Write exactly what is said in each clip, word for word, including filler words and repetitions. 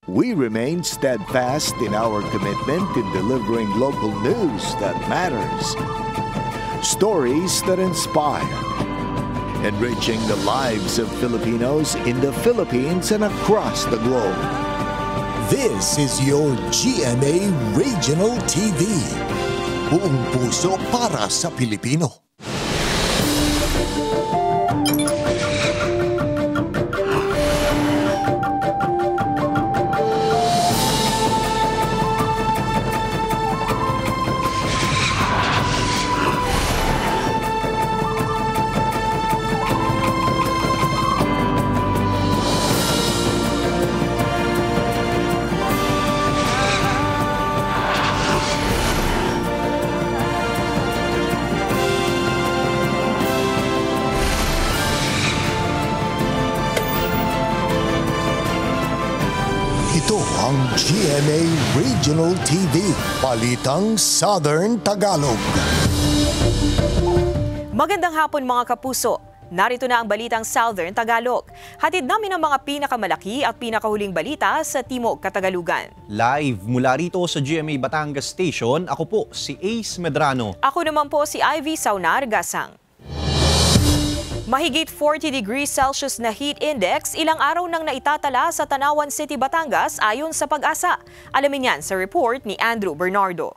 We remain steadfast in our commitment in delivering local news that matters. Stories that inspire. Enriching the lives of Filipinos in the Philippines and across the globe. This is your G M A Regional T V. Buong puso para sa Pilipino. Ito ang G M A Regional T V, Balitang Southern Tagalog. Magandang hapon mga kapuso. Narito na ang Balitang Southern Tagalog. Hatid namin ang mga pinakamalaki at pinakahuling balita sa Timog Katagalugan. Live mula rito sa G M A Batangas Station, ako po si Ace Medrano. Ako naman po si Ivy Saunar-Gasang. Mahigit forty degrees Celsius na heat index ilang araw nang naitatala sa Tanawan City, Batangas ayon sa Pag-asa. Alamin yan sa report ni Andrew Bernardo.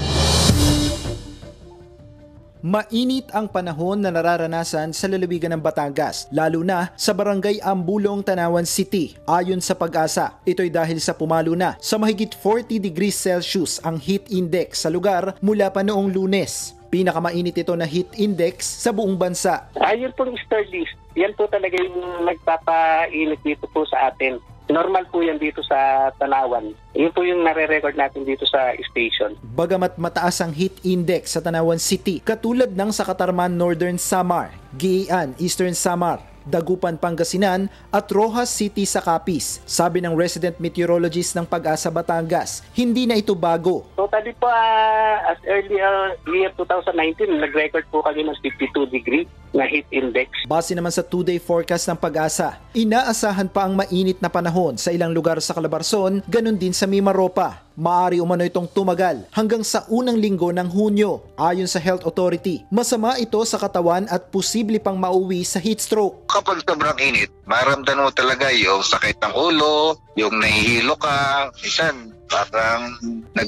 Mainit ang panahon na nararanasan sa lalawigan ng Batangas, lalo na sa barangay Ambulong, Tanawan City. Ayon sa Pag-asa, ito'y dahil sa pumalo na sa mahigit forty degrees Celsius ang heat index sa lugar mula pa noong Lunes. Pinakamainit ito na heat index sa buong bansa. Ayun po yung star list. Yan po talaga yung nagpapainit dito po sa atin. Normal po yan dito sa Tanawan. Yun po yung nare-record natin dito sa station. Bagamat mataas ang heat index sa Tanawan City, katulad ng sa Katarman Northern Samar, Gian Eastern Samar, Dagupan Pangasinan at Rojas City sa Capiz. Sabi ng resident meteorologist ng Pag-asa Batangas, hindi na ito bago. Totally po, uh, as early uh, year two thousand nineteen, nag-record po kami ng fifty-two degree na heat index. Base naman sa two-day forecast ng Pag-asa, inaasahan pa ang mainit na panahon sa ilang lugar sa Calabarzon, ganun din sa Mimaropa. Maaari umano itong tumagal hanggang sa unang linggo ng Hunyo. Ayon sa Health Authority, masama ito sa katawan at posible pang mauwi sa heat stroke. Kapag sobrang init, maramdaman mo talaga yung sakit ng ulo, yung nahihilo ka, minsan parang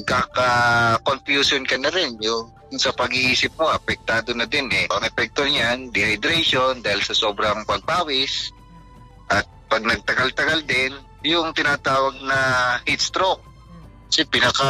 nagkaka-confusion ka na rin. Yung sa pag-iisip mo, apektado na din eh. Ang epekto niyan, dehydration dahil sa sobrang pagpawis. At pag nagtagal-tagal din, yung tinatawag na heat stroke. Kasi pinaka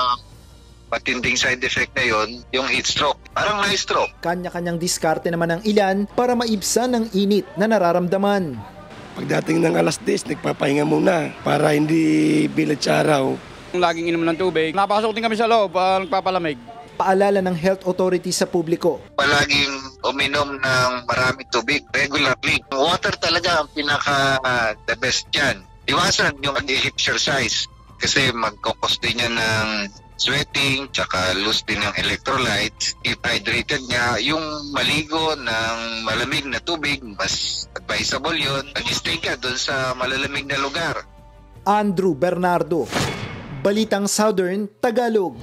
matinding side effect na yon, yung heat stroke. Parang na-stroke. Kanya-kanyang diskarte naman ng ilan para maibsan ang init na nararamdaman. Pagdating ng alas diyes, nagpapahinga muna para hindi bilad sa araw. Laging inom ng tubig. Napasok din kami sa loob, uh, nagpapalamig. Paalala ng Health Authority sa publiko. Palaging uminom ng maraming tubig regularly. Water talaga ang pinaka uh, the best dyan. Iwasan yung mag-exercise. Kasi magkukos din niya ng sweating, tsaka loose din ng electrolytes. If hydrated niya, yung maligo ng malamig na tubig, mas advisable yun. Mag-stay ka doon sa malalamig na lugar. Andrew Bernardo, Balitang Southern Tagalog.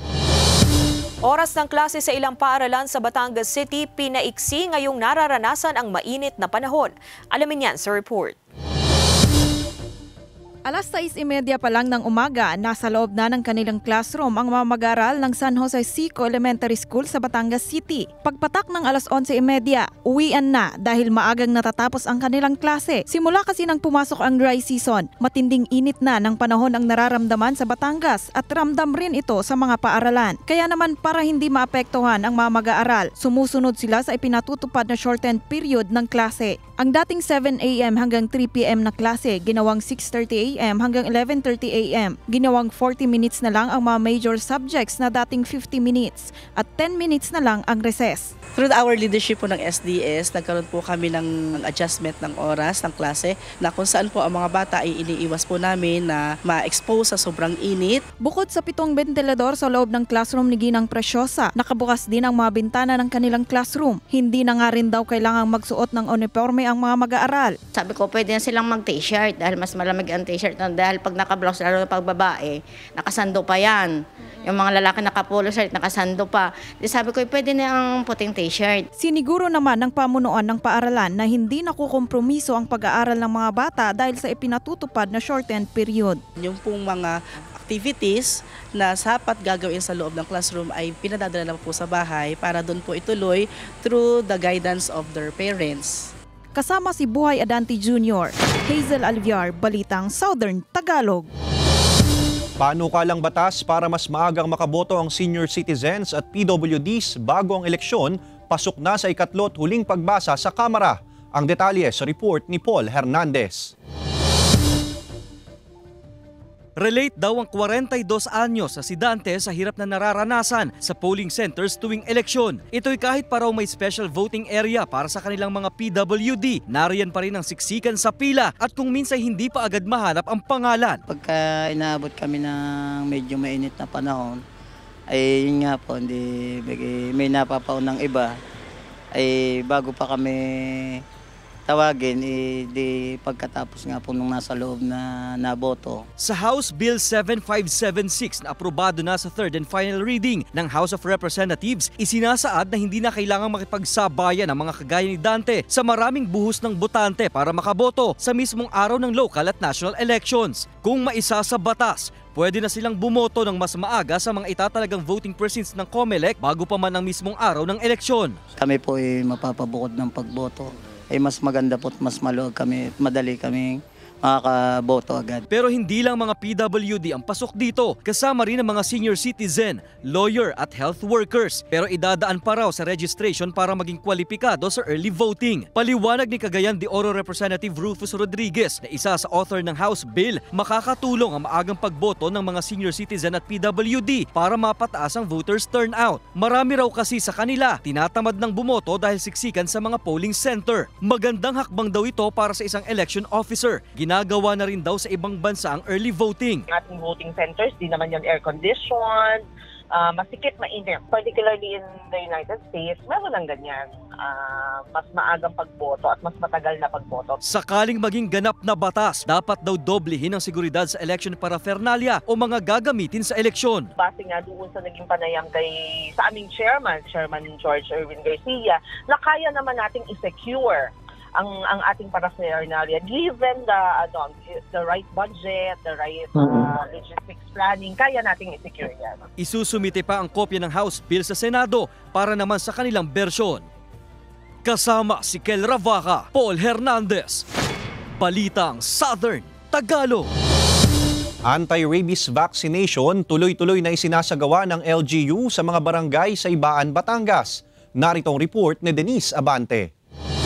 Oras ng klase sa ilang paaralan sa Batangas City, pinaiksi ngayong nararanasan ang mainit na panahon. Alamin yan sa report. Alas sais trenta pa lang ng umaga, nasa loob na ng kanilang classroom ang mga mag-aaral ng San Jose Sico Elementary School sa Batangas City. Pagpatak ng alas onse trenta, uwian na dahil maagang natatapos ang kanilang klase. Simula kasi nang pumasok ang dry season, matinding init na ng panahon ang nararamdaman sa Batangas at ramdam rin ito sa mga paaralan. Kaya naman para hindi maapektuhan ang mga mag-aaral, sumusunod sila sa ipinatutupad na shortened period ng klase. Ang dating seven a m hanggang three p m na klase, ginawang six thirty a m hanggang eleven thirty a m Ginawang forty minutes na lang ang mga major subjects na dating fifty minutes at ten minutes na lang ang recess. Through our leadership po ng S D S, nagkaroon po kami ng adjustment ng oras ng klase na kung saan po ang mga bata ay iniiwas po namin na ma-expose sa sobrang init. Bukod sa pitong ventilador sa loob ng classroom ni Ginang Preciosa, nakabukas din ang mga bintana ng kanilang classroom. Hindi na nga rin daw kailangang magsuot ng uniforme ang mga mag-aaral. Sabi ko pwede na silang mag-t-shirt dahil mas malamig ang t-shirt t-shirt na dahil pag naka-blouse, lalo pag babae, nakasando pa yan. Yung mga lalaki naka-polo shirt, nakasando pa. Di sabi ko, pwede na ang puting t-shirt. Siniguro naman ng pamunuan ng paaralan na hindi nakukompromiso ang pag-aaral ng mga bata dahil sa ipinatutupad na shortened period. Yung pong mga activities na sapat gagawin sa loob ng classroom ay pinadadala na po sa bahay para doon po ituloy through the guidance of their parents. Kasama si Buhay Adante Junior, Hazel Alviar, Balitang, Southern Tagalog. Panukalang batas para mas maagang makaboto ang senior citizens at P W Ds bago ang eleksyon, pasok na sa ikatlo at huling pagbasa sa Kamara. Ang detalye sa report ni Paul Hernandez. Relate daw ang forty-two anyos residente sa hirap na nararanasan sa polling centers tuwing eleksyon. Ito'y kahit pa raw may special voting area para sa kanilang mga P W D, nariyan pa rin ang siksikan sa pila at kung minsan hindi pa agad mahanap ang pangalan. Pagka inaabot kami ng medyo mainit na panahon, ay yun nga po, hindi, may napapaon ng iba, ay bago pa kami tawagin, eh, di pagkatapos nga po nung nasa loob na naboto. Sa House Bill seven five seven six na aprobado na sa third and final reading ng House of Representatives, isinasaad na hindi na kailangang makipagsabayan ang mga kagaya ni Dante sa maraming buhos ng botante para makaboto sa mismong araw ng local at national elections. Kung maisa sa batas, pwede na silang bumoto ng mas maaga sa mga itatalagang voting precincts ng COMELEC bago pa man ang mismong araw ng eleksyon. Kami po ay mapapabukod ng pagboto. Ay mas maganda po at mas maluwag kami, madali kami makakaboto agad. Pero hindi lang mga P W D ang pasok dito, kasama rin ang mga senior citizen, lawyer at health workers. Pero idadaan pa raw sa registration para maging kwalipikado sa early voting. Paliwanag ni Cagayan de Oro Representative Rufus Rodriguez na isa sa author ng House Bill, makakatulong ang maagang pagboto ng mga senior citizen at P W D para mapataas ang voters turnout. Marami raw kasi sa kanila tinatamad ng bumoto dahil siksikan sa mga polling center. Magandang hakbang daw ito para sa isang election officer. Ginagawa na rin daw sa ibang bansa ang early voting. Ating voting centers, di naman yan air-conditioned, uh, masikip, mainit. Particularly in the United States, meron ng ganyan. Uh, mas maagang pagboto at mas matagal na pagboto. Sakaling maging ganap na batas, dapat daw doblehin ang seguridad sa election paraphernalia o mga gagamitin sa eleksyon. Base nga doon sa naging panayam kay sa aming chairman, Chairman George Erwin Garcia, na kaya naman nating i-secure ang ang ating paraphernalia given the ano the right budget, the right uh, logistics planning, kaya nating i-secure yan. Isusumite pa ang kopya ng House Bill sa Senado para naman sa kanilang bersyon. Kasama si Kel Ravaca, Paul Hernandez, Balitang Southern Tagalog. Anti-rabies vaccination tuloy-tuloy na isinasagawa ng L G U sa mga barangay sa Ibaan, Batangas. Narito ang report ni Denise Abante.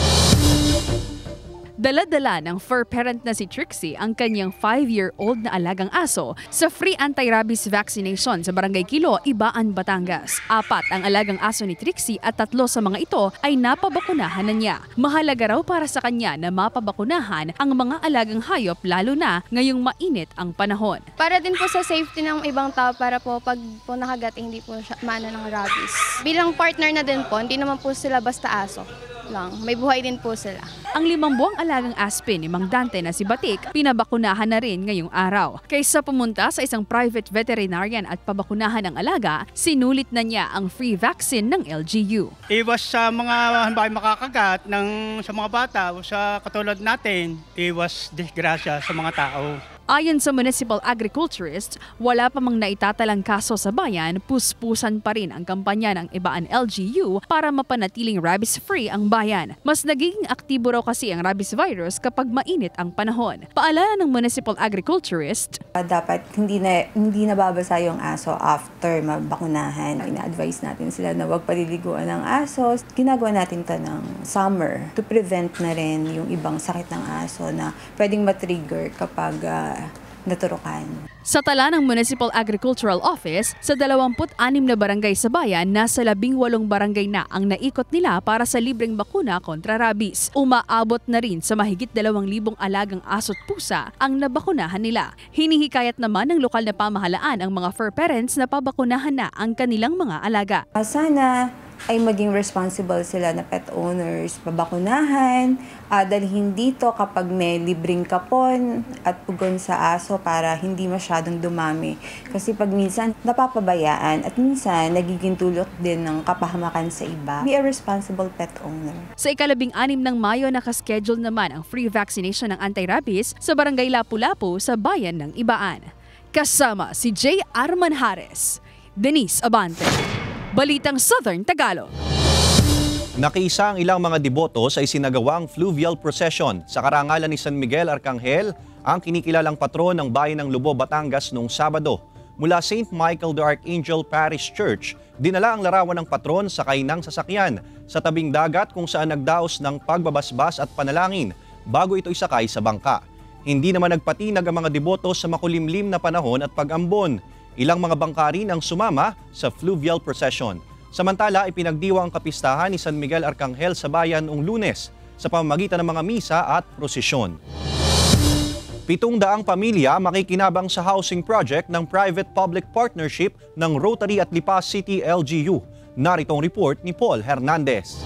Dala-dala ng fur parent na si Trixie ang kanyang five-year-old na alagang aso sa free anti-rabies vaccination sa Barangay Kilo, Ibaan, Batangas. Apat ang alagang aso ni Trixie at tatlo sa mga ito ay napabakunahan na niya. Mahalaga raw para sa kanya na mapabakunahan ang mga alagang hayop lalo na ngayong mainit ang panahon. Para din po sa safety ng ibang tao para po pag po nakagat hindi po siya maano ng rabies. Bilang partner na din po, hindi naman po sila basta aso lang. May buhay din po sila. Ang limang buwang alagang aspin ni Mang Dante na si Batik, pinabakunahan na rin ngayong araw. Kaysa pumunta sa isang private veterinarian at pabakunahan ang alaga, sinulit na niya ang free vaccine ng L G U. Iwas sa mga halimbawa makakagat ng, sa mga bata o sa katulad natin, iwas disgrasya sa mga tao. Ayon sa municipal agriculturist, wala pa mang naitatalang kaso sa bayan, puspusan pa rin ang kampanya ng Ibaan L G U para mapanatiling rabies-free ang bayan. Mas nagiging aktibo raw kasi ang rabies virus kapag mainit ang panahon. Paalala ng municipal agriculturist, dapat hindi na hindi nababasa yung aso after mabakunahan. Ina-advise natin sila na huwag paliliguan ng aso. Ginagawa natin to ng summer to prevent na rin yung ibang sakit ng aso na pwedeng matrigger kapag uh, naturukan. Sa tala ng Municipal Agricultural Office, sa dalawampu't anim na barangay sa bayan, nasa labing walong barangay na ang naikot nila para sa libreng bakuna kontra rabies. Umaabot na rin sa mahigit dalawang libong alagang aso't pusa ang nabakunahan nila. Hinihikayat naman ng lokal na pamahalaan ang mga fur parents na pabakunahan na ang kanilang mga alaga. Sana ay maging responsible sila na pet owners, pabakunahan, uh, dalhin dito kapag may libreng kapon at pugon sa aso para hindi masyadong dumami. Kasi pag minsan napapabayaan at minsan nagiging dulot din ng kapahamakan sa iba. Be a responsible pet owner. Sa ikalabing anim ng Mayo, nakaschedule naman ang free vaccination ng anti-rabies sa Barangay Lapu-Lapu sa bayan ng Ibaan. Kasama si J. Arman Hares, Denise Abante, Balitang Southern Tagalog. Nakiisa ang ilang mga deboto sa isinagawang fluvial procession sa karangalan ni San Miguel Arcangel, ang kinikilalang patron ng bayan ng Lubo, Batangas noong Sabado. Mula Saint Michael the Archangel Parish Church, dinala ang larawan ng patron sa kainang sasakyan sa tabing dagat kung saan nagdaos ng pagbabasbas at panalangin bago ito isakay sa bangka. Hindi naman nagpatinag ang mga deboto sa makulimlim na panahon at pag-ambon. Ilang mga bangka rin ang sumama sa fluvial procession. Samantala, ipinagdiwa ang kapistahan ni San Miguel Arcangel sa bayan noong Lunes sa pamamagitan ng mga misa at prosesyon. Pitong daang pamilya makikinabang sa housing project ng private-public partnership ng Rotary at Lipa City L G U. Narito ang report ni Paul Hernandez.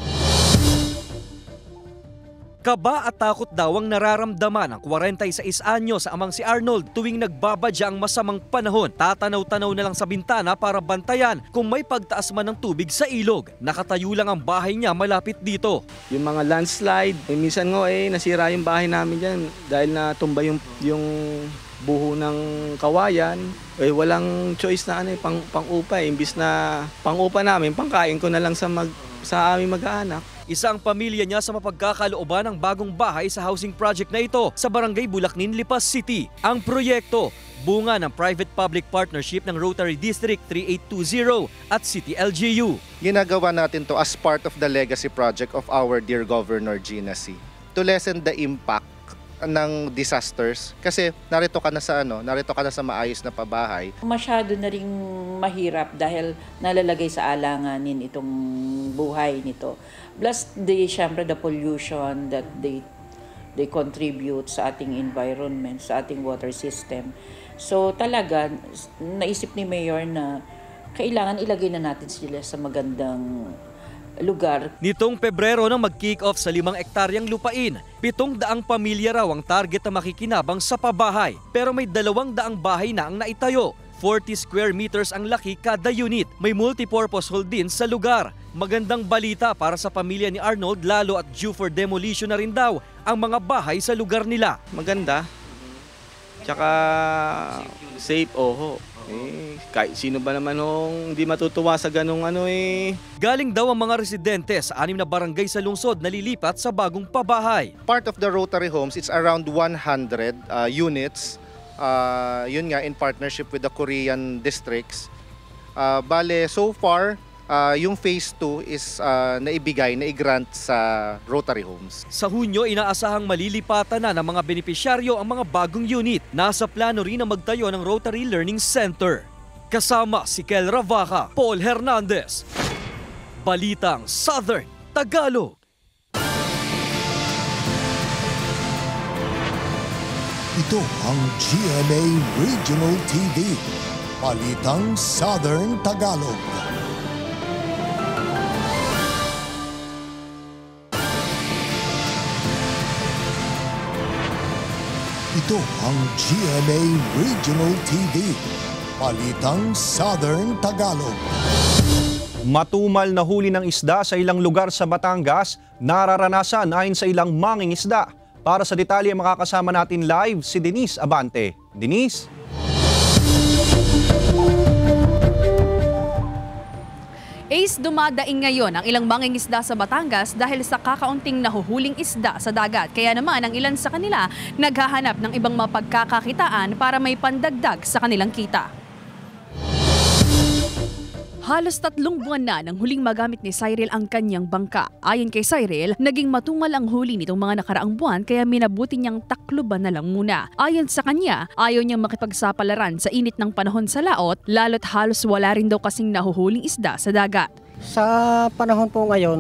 Kaba at takot daw ang nararamdaman ng forty-six anyos sa amang si Arnold tuwing nagbabadya ang masamang panahon. Tatanaw-tanaw na lang sa bintana para bantayan kung may pagtaas man ng tubig sa ilog. Nakatayo lang ang bahay niya malapit dito. Yung mga landslide, eh, minsan nga eh, nasira yung bahay namin dyan dahil natumba yung, yung buho ng kawayan. Eh, walang choice na ano, eh, pang, pang-upa eh. Imbis na pang-upa namin, pangkain ko na lang sa, mag, sa aming mag-aanak. Isa ang pamilya niya sa mapagkakalooban ng bagong bahay sa housing project na ito sa Barangay Bulacnin, Lipa City. Ang proyekto, bunga ng private-public partnership ng Rotary District thirty-eight twenty at City L G U. Ginagawa natin to as part of the legacy project of our dear Governor Gina C. To lessen the impact ng disasters kasi narito ka na sa ano, narito ka na sa maayos na pabahay. Masyado na ring mahirap dahil nalalagay sa alanganin itong buhay nito. Plus the syempre the pollution that they they contribute sa ating environment, sa ating water system. So talaga naisip ni Mayor na kailangan ilagay na natin sila sa magandang lugar. Nitong Pebrero nang mag-kick off sa limang ektaryang lupain, pitong daang pamilya raw ang target na makikinabang sa pabahay. Pero may dalawang daang bahay na ang naitayo. forty square meters ang laki kada unit. May multipurpose hall din sa lugar. Magandang balita para sa pamilya ni Arnold, lalo at due for demolition na rin daw ang mga bahay sa lugar nila. Maganda. Tsaka safe, oho. Eh, kahit sino ba naman nung hindi matutuwa sa ganung ano eh. Galing daw ang mga residente sa anim na barangay sa lungsod na lilipat sa bagong pabahay. Part of the Rotary Homes, it's around one hundred uh, units. Uh, yun nga, in partnership with the Korean districts. Uh, bale, so far, uh, yung phase two is uh, naibigay, naigrant sa Rotary Homes. Sa Hunyo, inaasahang malilipatan na ng mga benepisyaryo ang mga bagong unit. Nasa plano rin na magtayo ng Rotary Learning Center. Kasama si Kel Ravaca, Paul Hernandez. Balitang Southern Tagalog. Ito ang G M A Regional T V, Balitang Southern Tagalog. Ito ang G M A Regional T V, Balitang Southern Tagalog. Matumal na huli ng isda sa ilang lugar sa Batangas, nararanasan ayon sa ilang mangingisda. Para sa detalye, makakasama natin live si Denise Abante. Denise? Ace, dumadaing ngayon ang ilang mangingisda sa Batangas dahil sa kakaunting nahuhuling isda sa dagat. Kaya naman ang ilan sa kanila naghahanap ng ibang mapagkakakitaan para may pandagdag sa kanilang kita. Halos tatlong buwan na nang huling magamit ni Cyril ang kanyang bangka. Ayon kay Cyril, naging matumal ang huli nitong mga nakaraang buwan kaya minabuti niyang takluban na lang muna. Ayon sa kanya, ayaw niyang makipagsapalaran sa init ng panahon sa laot, lalo't halos wala rin daw kasing nahuhuling isda sa dagat. Sa panahon po ngayon,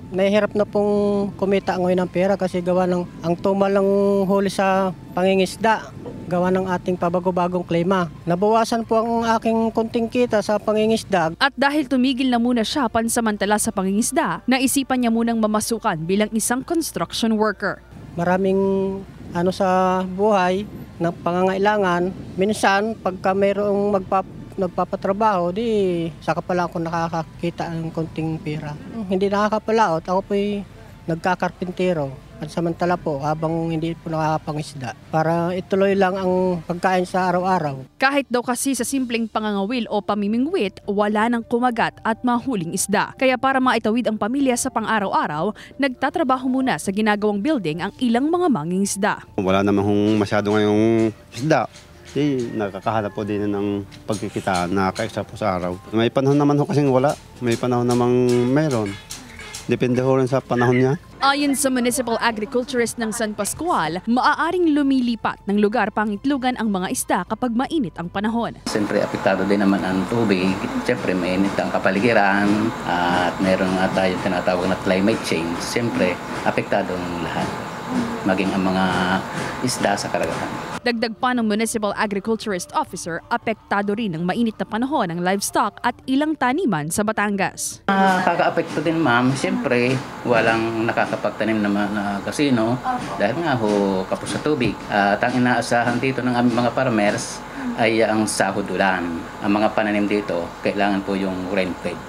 Nahihirap na pong kumita ngayon ng pera kasi gawa ng ang tumal ng huli sa pangingisda, gawa ng ating pabago-bagong klima. Nabawasan po ang aking konting kita sa pangingisda. At dahil tumigil na muna siya pansamantala sa pangingisda, naisipan niya munang mamasukan bilang isang construction worker. Maraming ano sa buhay na pangangailangan. Minsan, pagka mayroong magpap nagpapatrabaho, di saka pala ako nakakakita ng konting pera. Hindi nakakapalaot, ako po'y nagkakarpintero. At samantala po, habang hindi po nakakapangisda. Para ituloy lang ang pagkain sa araw-araw. Kahit daw kasi sa simpleng pangangawil o pamimingwit, wala nang kumagat at mahuling isda. Kaya para maitawid ang pamilya sa pang-araw-araw, nagtatrabaho muna sa ginagawang building ang ilang mga mangingisda. Wala namang masyado ngayong isda. Eh, nakakahanap po din ng pagkikita na kaisa po sa araw. May panahon naman ho kasing wala. May panahon namang mayroon. Depende ho rin sa panahon niya. Ayon sa Municipal Agriculturist ng San Pascual, maaaring lumilipat ng lugar pangitlugan ang mga isda kapag mainit ang panahon. Siyempre, apektado din naman ang tubig. Siyempre, mainit ang kapaligiran at meron nga tayong tinatawag na climate change. Siyempre, apektado ang lahat, maging ang mga isda sa karagatan. Dagdag pa ng Municipal Agriculturist Officer, apektado rin ng mainit na panahon ang livestock at ilang taniman sa Batangas. Uh, kaka-apekto din ma'am, siyempre walang nakakapagtanim naman na kasino dahil nga ho kapos sa tubig. Uh, at ang inaasahan dito ng aming mga farmers ay ang sahod ulan. Ang mga pananim dito, kailangan po yung rain-fed.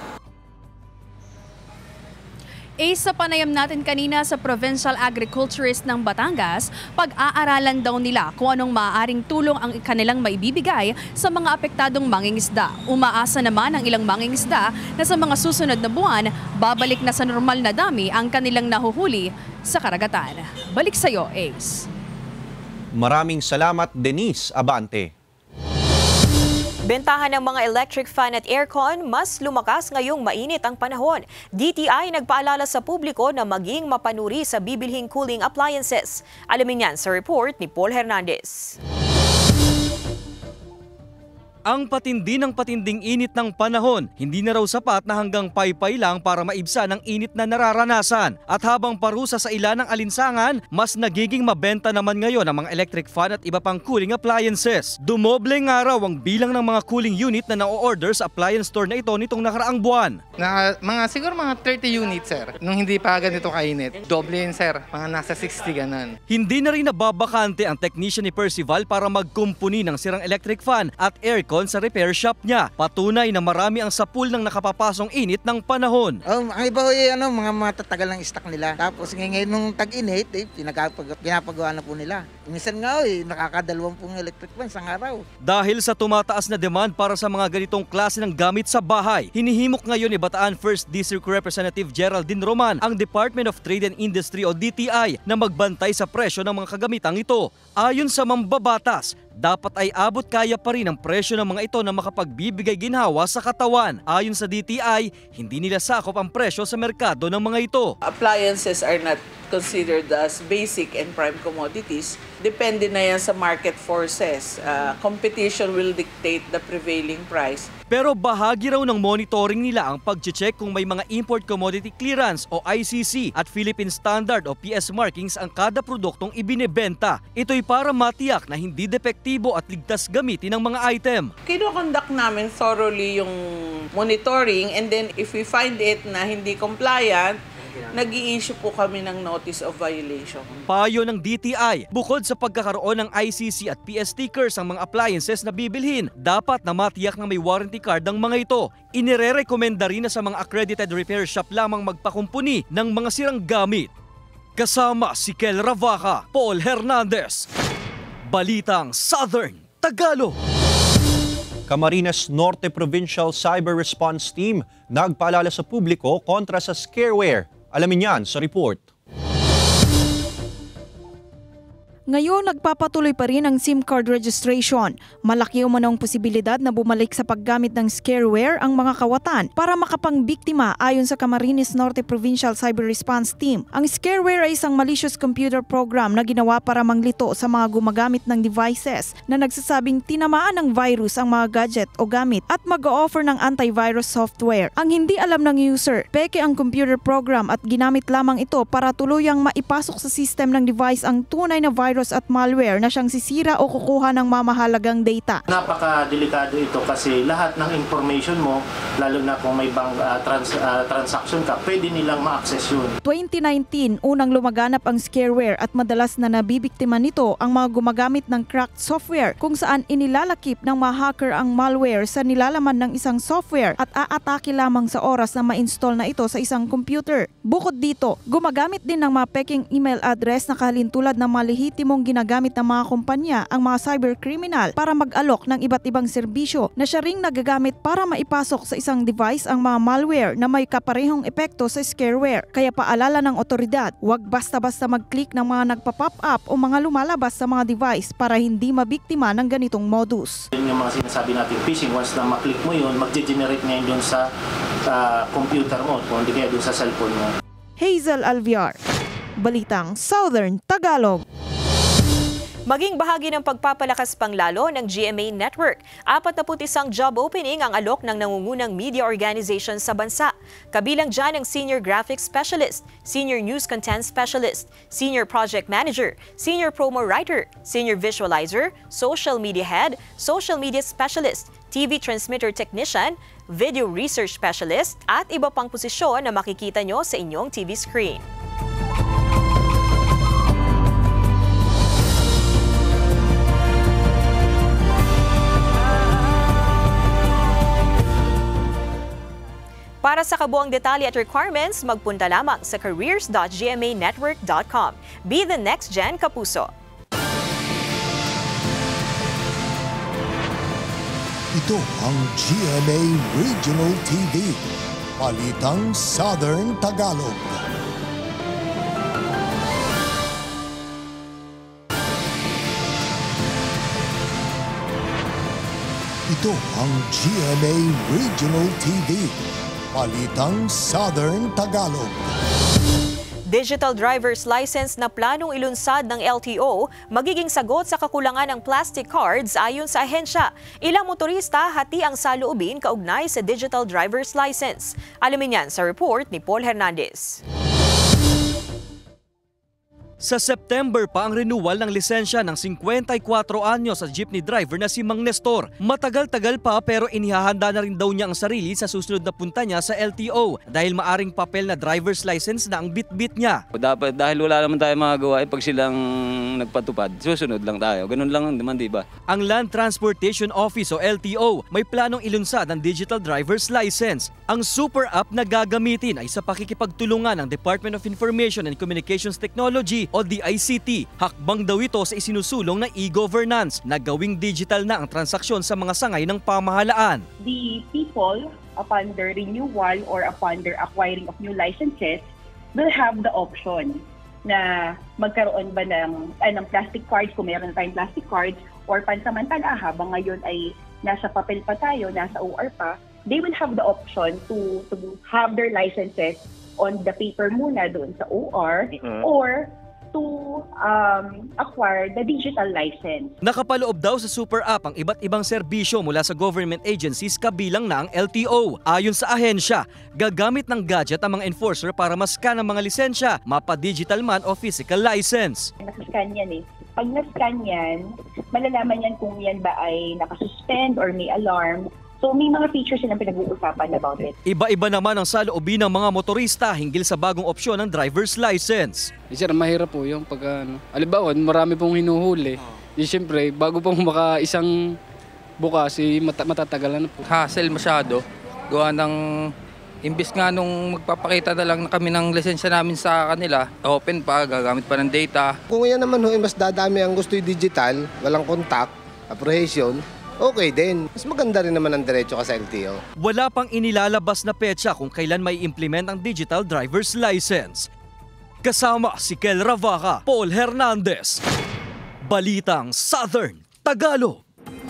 Eh, sa panayam natin kanina sa Provincial Agriculturist ng Batangas, pag-aaralan daw nila kung anong maaaring tulong ang kanilang maibibigay sa mga apektadong mangingisda. Umaasa naman ang ilang mangingisda na sa mga susunod na buwan, babalik na sa normal na dami ang kanilang nahuhuli sa karagatan. Balik sa iyo, Ace. Maraming salamat, Denise Abante. Bentahan ng mga electric fan at aircon, mas lumakas ngayong mainit ang panahon. D T I nagpaalala sa publiko na maging mapanuri sa bibilhing cooling appliances. Alamin yan sa report ni Paul Hernandez. Ang patindi ng patinding init ng panahon, hindi na raw sapat na hanggang paypay lang para maibsan ang init na nararanasan. At habang parusa sa ilan ng alinsangan, mas nagiging mabenta naman ngayon ang mga electric fan at iba pang cooling appliances. Dumoble nga raw ang bilang ng mga cooling unit na na-order sa appliance store na ito nitong nakaraang buwan. Na, mga, siguro mga thirty units, sir. Nung hindi pa ganito kainit. Doble yun, sir. Mga nasa sixty ganan. Hindi na rin nababakante ang technician ni Percival para magkumpuni ng sirang electric fan at aircon sa repair shop niya. Patunay na marami ang sapul ng nakapapasong init ng panahon. Oh, ang iba ay ano, mga matatagal ng stock nila. Tapos ngayon nung tag-init, eh, pinapagawa na po nila. Minsan nga eh, nakakadalawang pong electric fan sa araw. Dahil sa tumataas na demand para sa mga ganitong klase ng gamit sa bahay, hinihimok ngayon ni Bataan First District Representative Geraldine Roman ang Department of Trade and Industry o D T I na magbantay sa presyo ng mga kagamitang ito. Ayon sa mambabatas, dapat ay abot kaya pa rin ang presyo ng mga ito na makapagbibigay ginhawa sa katawan. Ayon sa D T I, hindi nila sakop ang presyo sa merkado ng mga ito. Appliances are not considered as basic and prime commodities. Depende na yan sa market forces. Uh, competition will dictate the prevailing price. Pero bahagi raw ng monitoring nila ang pag-check kung may mga import commodity clearance o I C C at Philippine Standard o P S markings ang kada produktong ibinebenta. Ito'y para matiyak na hindi depektibo at ligtas gamitin ng mga item. Kino-conduct namin thoroughly yung monitoring, and then if we find it na hindi compliant, nag-i-issue po kami ng notice of violation. Payo ng D T I, bukod sa pagkakaroon ng I C C at P S stickers ang mga appliances na bibilhin, dapat na matiyak na may warranty card ang mga ito. Inire-recommenda rin na sa mga accredited repair shop lamang magpakumpuni ng mga sirang gamit. Kasama si Kel Ravaca, Paul Hernandez, Balitang Southern Tagalog. Camarines Norte Provincial Cyber Response Team nagpaalala sa publiko kontra sa scareware. Alamin yan sa report. Ngayon, nagpapatuloy pa rin ang SIM card registration. Malaki umanong posibilidad na bumalik sa paggamit ng scareware ang mga kawatan para makapangbiktima ayon sa Camarines Norte Provincial Cyber Response Team. Ang scareware ay isang malicious computer program na ginawa para manglito sa mga gumagamit ng devices na nagsasabing tinamaan ng virus ang mga gadget o gamit at mag-o-offer ng antivirus software. Ang hindi alam ng user, peke ang computer program at ginamit lamang ito para tuluyang maipasok sa system ng device ang tunay na virus at malware na siyang sisira o kukuha ng mamahalagang data. Napaka-delikado ito kasi lahat ng information mo, lalo na kung may bank uh, trans, uh, transaction ka, pwede nilang ma-access yun. twenty nineteen, unang lumaganap ang scareware at madalas na nabibiktima nito ang mga gumagamit ng cracked software kung saan inilalakip ng mga hacker ang malware sa nilalaman ng isang software at aatake lamang sa oras na ma-install na ito sa isang computer. Bukod dito, gumagamit din ng mga peking email address na kahalintulad ng mga lehitimong ginagamit ng mga kumpanya ang mga cybercriminal para mag-alok ng iba't ibang serbisyo na siya ring nagagamit para maipasok sa isang device ang mga malware na may kaparehong epekto sa scareware. Kaya paalala ng otoridad, huwag basta-basta mag-click ng mga nagpa-pop up o mga lumalabas sa mga device para hindi mabiktima ng ganitong modus. Yun yung mga sinasabi natin phishing, once na maklik mo yun, mag-generate ngayon dun sa uh, computer mo o hindi kaya dun sa cellphone mo. Hazel Alviar, Balitang Southern Tagalog. Maging bahagi ng pagpapalakas panglalo ng G M A Network. Apat na putisang job opening ang alok ng nangungunang media organization sa bansa. Kabilang dyan ang Senior Graphics Specialist, Senior News Content Specialist, Senior Project Manager, Senior Promo Writer, Senior Visualizer, Social Media Head, Social Media Specialist, T V Transmitter Technician, Video Research Specialist, at iba pang posisyon na makikita nyo sa inyong T V screen. Para sa kabuang detalye at requirements, magpunta lamang sa careers dot g m a network dot com. Be the next gen, kapuso! Ito ang G M A Regional T V, Balitang Southern Tagalog. Ito ang G M A Regional T V, Balitang Southern Tagalog. Digital driver's license na planong ilunsad ng L T O magiging sagot sa kakulangan ng plastic cards ayon sa ahensya. Ilang motorista hati ang saloobin kaugnay sa digital driver's license. Alamin yan sa report ni Paul Hernandez. Sa September pa ang renewal ng lisensya ng fifty-four anyos sa jeepney driver na si Mang Nestor. Matagal-tagal pa pero inihahanda na rin daw niya ang sarili sa susunod na punta niya sa L T O dahil maaring papel na driver's license na ang bit-bit niya. Dapat dahil wala naman tayo magagawa, eh, pag silang nagpatupad, susunod lang tayo. Ganun lang naman, di ba? Ang Land Transportation Office o L T O may planong ilunsad ang digital driver's license. Ang super app na gagamitin ay sa pakikipagtulungan ng Department of Information and Communications Technology o D I C T. Hakbang daw ito sa isinusulong na e-governance na gawing digital na ang transaksyon sa mga sangay ng pamahalaan. The people, upon their renewal or upon their acquiring of new licenses, will have the option na magkaroon ba ng, ay, ng plastic cards kung mayroon tayong plastic cards or pansamantala habang ngayon ay nasa papel pa tayo, nasa O R pa, they will have the option to, to have their licenses on the paper muna doon sa O R mm-hmm. or to um, acquire the digital license. Nakapaloob daw sa super app ang iba't ibang serbisyo mula sa government agencies kabilang na ang L T O. Ayon sa ahensya, gagamit ng gadget ang mga enforcer para ma-scan ang mga lisensya, mapa-digital man o physical license. Nakascan yan eh. Pag na-scan yan, malalaman yan kung yan ba ay nakasuspend or may alarm. So may mga features silang pinag-uusapan about it. Iba-iba naman ang saloobin ng mga motorista hinggil sa bagong opsyon ng driver's license. Eh, sir, mahirap po yung pag ano. Alibawa, marami pong hinuhuli. Oh. Eh, siyempre, bago pong maka isang bukas, eh, mat matatagalan na po. Hassle masyado. Gawa ng imbis nga nung magpapakita na lang kami ng lisensya namin sa kanila, open pa, gagamit pa ng data. Kung yan naman ho, mas dadami ang gusto yung digital, walang contact, apprehension, okay din. Mas maganda rin naman ang diretso ka sa L T O. Wala pang inilalabas na petsa kung kailan may implement ang digital driver's license. Kasama si Kel Ravaca, Paul Hernandez, Balitang Southern Tagalog.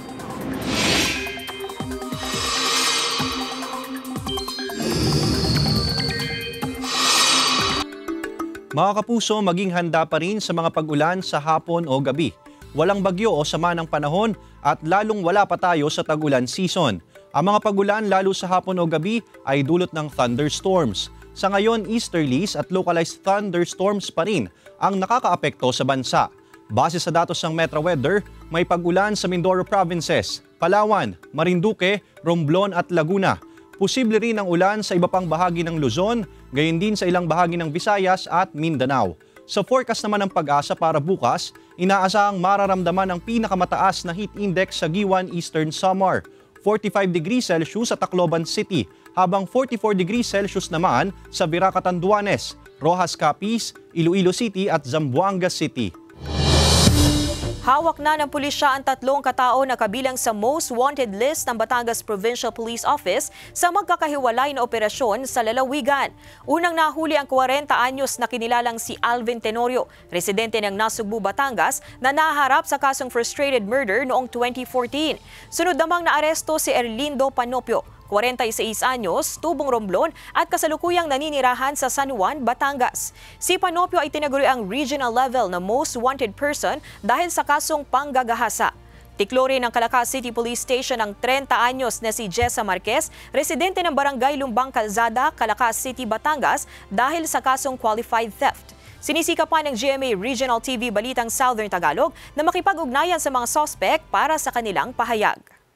Mga kapuso, maging handa pa rin sa mga pag-ulan sa hapon o gabi. Walang bagyo o sama ng panahon at lalong wala pa tayo sa tag-ulan season. Ang mga pag-ulan lalo sa hapon o gabi ay dulot ng thunderstorms. Sa ngayon, easterlies at localized thunderstorms pa rin ang nakakaapekto sa bansa. Base sa datos ng Metro Weather, may pag-ulan sa Mindoro Provinces, Palawan, Marinduque, Romblon at Laguna. Posible rin ang ulan sa iba pang bahagi ng Luzon, gayon din sa ilang bahagi ng Visayas at Mindanao. Sa forecast naman ng Pag-asa para bukas, inaasahang mararamdaman ang pinakamataas na heat index sa Giwan Eastern Samar, forty-five degrees Celsius sa Tacloban City, habang forty-four degrees Celsius naman sa Viraca Tanduanes, Rojas Capiz, Iloilo City at Zamboanga City. Hawak na ng pulisya ang tatlong katao na kabilang sa most wanted list ng Batangas Provincial Police Office sa magkakahiwalay na operasyon sa lalawigan. Unang nahuli ang forty anyos na kinilalang si Alvin Tenorio, residente ng Nasugbu, Batangas, na naharap sa kasong frustrated murder noong twenty fourteen. Sunod namang naaresto si Erlindo Panopio, forty-six anyos, tubong Romblon at kasalukuyang naninirahan sa San Juan, Batangas. Si Panopio ay tinaguri ang regional level na most wanted person dahil sa kasong panggagahasa. Tiklo rin ng Calacas City Police Station ang thirty anyos na si Jessa Marquez, residente ng Barangay Lumbang Calzada, Calacas City, Batangas dahil sa kasong qualified theft. Sinisika pa ng G M A Regional T V Balitang Southern Tagalog na makipag-ugnayan sa mga suspect para sa kanilang pahayag.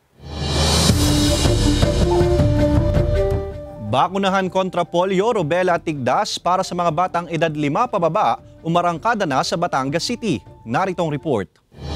Bakunahan kontra polio, rubella at tigdas para sa mga batang edad lima pababa umarangkada na sa Batangas City. Naritong report.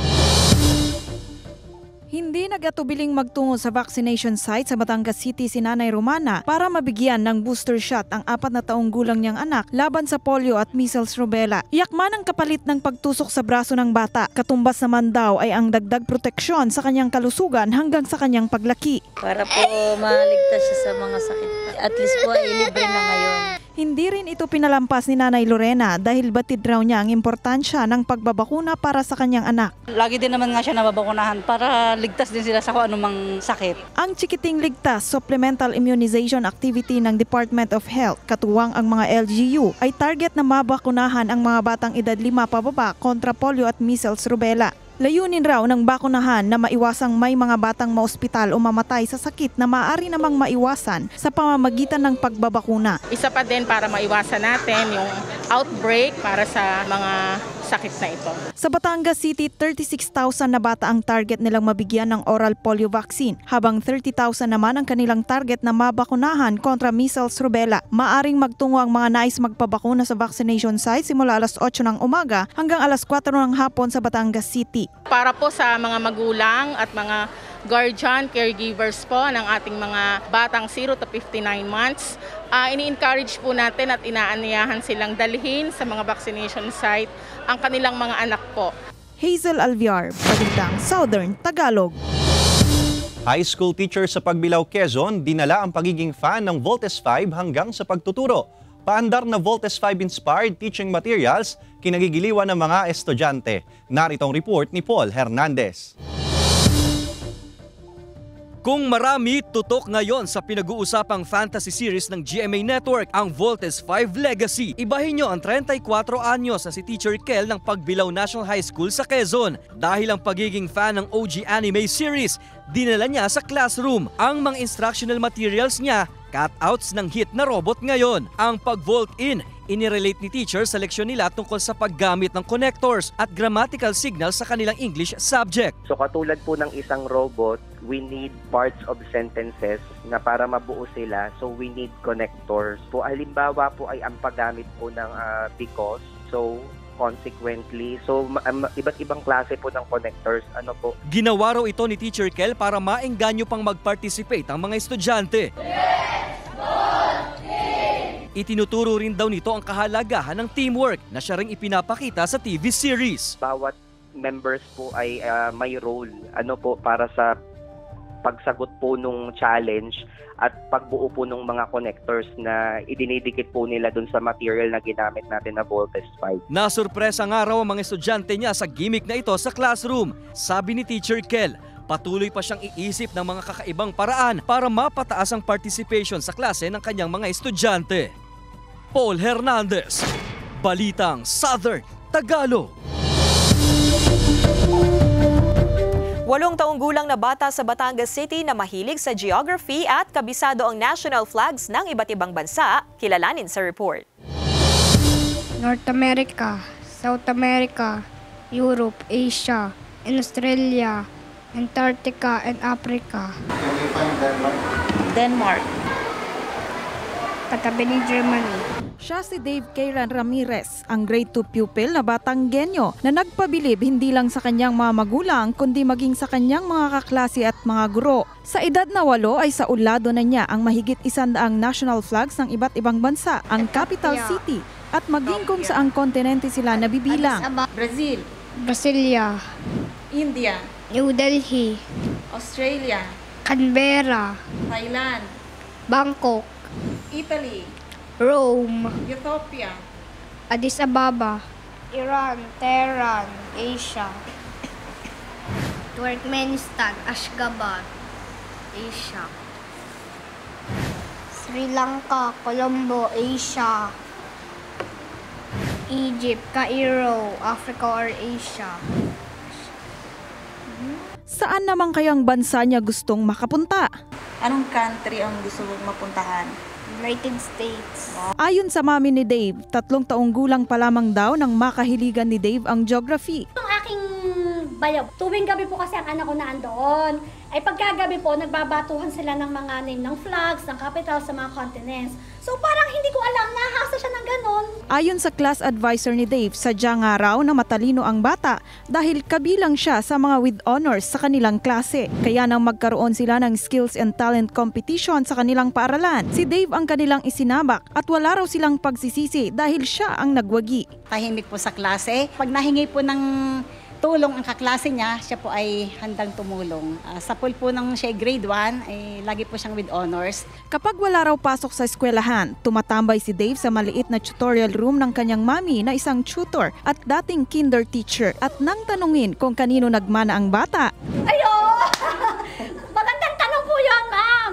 Hindi nagatubiling magtungo sa vaccination site sa Batangas City si Nanay Romana para mabigyan ng booster shot ang apat na taong gulang niyang anak laban sa polio at measles rubella. Iyakman ang kapalit ng pagtusok sa braso ng bata. Katumbas naman daw ay ang dagdag proteksyon sa kanyang kalusugan hanggang sa kanyang paglaki. Para po maligtas siya sa mga sakit. At least po ay libre na ngayon. Hindi rin ito pinalampas ni Nanay Lorena dahil batid raw niya ang importansya ng pagbabakuna para sa kanyang anak. Lagi din naman nga siya nababakunahan para ligtas din sila sa kung anumang sakit. Ang Chikiting Ligtas Supplemental Immunization Activity ng Department of Health, katuwang ang mga L G U, ay target na mabakunahan ang mga batang edad lima pababa kontra polio at measles rubella. Layunin raw ng bakunahan na maiwasang may mga batang maospital o mamatay sa sakit na maaari namang maiwasan sa pamamagitan ng pagbabakuna. Isa pa din para maiwasan natin yung outbreak para sa mga sakit na ito. Sa Batangas City, thirty-six thousand na bata ang target nilang mabigyan ng oral polio vaccine, habang thirty thousand naman ang kanilang target na mabakunahan kontra measles rubella. Maaring magtungo ang mga nais magpabakuna sa vaccination site simula alas otso ng umaga hanggang alas kwatro ng hapon sa Batangas City. Para po sa mga magulang at mga guardian, caregivers po ng ating mga batang zero to fifty-nine months, uh, ini-encourage po natin at inaanyayahan silang dalhin sa mga vaccination site ang kanilang mga anak po. Hazel Alviar, Balitang Southern Tagalog. High school teacher sa Pagbilao, Quezon, dinala ang pagiging fan ng Voltes five hanggang sa pagtuturo. Paandar na Voltes five inspired teaching materials kinagigiliwan ng mga estudyante. Naritong report ni Paul Hernandez. Kung marami tutok ngayon sa pinag-uusapang fantasy series ng G M A Network, ang Voltes five Legacy, ibahin nyo ang thirty-four anyos na si Teacher Kel ng Pagbilao National High School sa Quezon. Dahil ang pagiging fan ng O G anime series, dinala niya sa classroom ang mga instructional materials niya, cutouts ng hit na robot ngayon. Ang pag-vault in, inirelate ni teacher sa leksyon nila tungkol sa paggamit ng connectors at grammatical signals sa kanilang English subject. So katulad po ng isang robot, we need parts of sentences na para mabuo sila. So we need connectors. Po halimbawa po ay ang paggamit po ng uh, because, so consequently, so um, iba't ibang klase po ng connectors. Ano po? Ginawa raw ito ni Teacher Kel para maengganyo pang mag-participate ang mga estudyante. Itinuturo rin daw nito ang kahalagahan ng teamwork na siya ring ipinapakita sa T V series. Bawat members po ay uh, may role ano po para sa pagsagot po nung challenge at pagbuo po ng mga connectors na idinidikit po nila dun sa material na ginamit natin na voltage pipe. Nasurpresa nga raw ang mga estudyante niya sa gimmick na ito sa classroom. Sabi ni Teacher Kel, patuloy pa siyang iisip ng mga kakaibang paraan para mapataas ang participation sa klase ng kanyang mga estudyante. Paul Hernandez, Balitang Southern Tagalog. Walong taong gulang na bata sa Batangas City na mahilig sa geography at kabisado ang national flags ng iba't ibang bansa, kilalanin sa report. North America, South America, Europe, Asia, and Australia, Antarctica, and Africa. Can you find Denmark? Denmark. Katabi ni Germany. Siya si Dave Kairan Ramirez, ang grade two pupil na Batanggenyo na nagpabilib hindi lang sa kanyang mga magulang kundi maging sa kanyang mga kaklase at mga guro. Sa edad na walo ay sa ulado na niya ang mahigit isandaang national flags ng iba't ibang bansa, ang capital city at maging kung saang kontinente sila nabibilang. Brazil, Brasilia, India, New Delhi, Australia, Canberra, Thailand, Bangkok, Italy, Rome, Ethiopia, Addis Ababa, Iran, Tehran, Asia, Turkmenistan, Ashgabat, Asia, Sri Lanka, Colombo, Asia, Egypt, Cairo, Africa or Asia. Saan naman kayang bansa niya gustong makapunta? Anong country ang gusto mong mapuntahan? United States. Ayon sa mami ni Dave, tatlong taong gulang pa lamang daw nang makahiligan ni Dave ang geography. Ang aking bayaw, tuwing gabi po kasi ang anak ko na andoon, ay pagkagabi po nagbabatuhan sila ng mga name ng flags, ng capital sa mga continents. So parang hindi ko alam, nahasa siya ng ganon. Ayon sa class advisor ni Dave, sadya nga raw na matalino ang bata dahil kabilang siya sa mga with honors sa kanilang klase. Kaya nang magkaroon sila ng skills and talent competition sa kanilang paaralan, si Dave ang kanilang isinabak at wala raw silang pagsisisi dahil siya ang nagwagi. Tahimik po sa klase. Pag nahingi po ng tulong ang kaklase niya, siya po ay handang tumulong. Uh, sa pool po ng siya grade one, ay lagi po siyang with honors. Kapag wala raw pasok sa eskwelahan, tumatambay si Dave sa maliit na tutorial room ng kanyang mami na isang tutor at dating kinder teacher. At nang tanungin kung kanino nagmana ang bata, Ayo! Magandang tanong po yun, ma'am!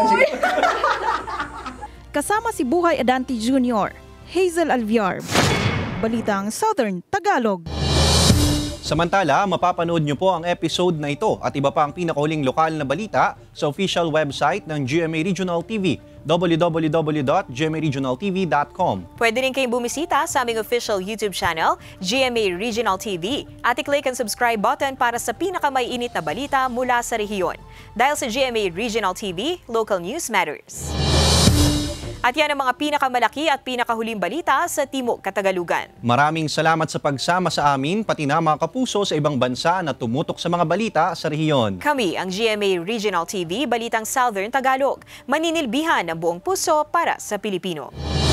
kasama si Buhay Adanti Junior, Hazel Alviar, Balitang Southern Tagalog. Samantala, mapapanood nyo po ang episode na ito at iba pa ang pinakahuling lokal na balita sa official website ng G M A Regional T V, w w w dot g m a regional t v dot com. Pwede rin kayong bumisita sa aming official YouTube channel, G M A Regional T V, at i-click ang subscribe button para sa pinakamaiinit na balita mula sa rehiyon. Dahil sa G M A Regional T V, local news matters. At yan ang mga pinakamalaki at pinakahuling balita sa Timog Katagalugan. Maraming salamat sa pagsama sa amin, pati na mga kapuso sa ibang bansa na tumutok sa mga balita sa rehiyon. Kami ang G M A Regional T V, Balitang Southern Tagalog. Maninilbihan ng buong puso para sa Pilipino.